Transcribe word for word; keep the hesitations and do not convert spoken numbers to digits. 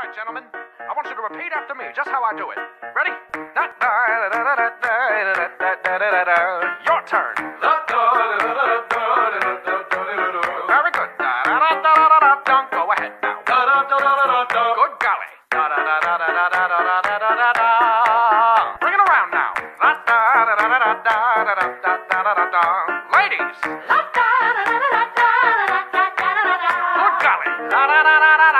right, gentlemen. I want you to repeat after me, just how I do it. Ready? Your turn. Very good. Go ahead now. Good golly. Bring it around now. Ladies. Good golly.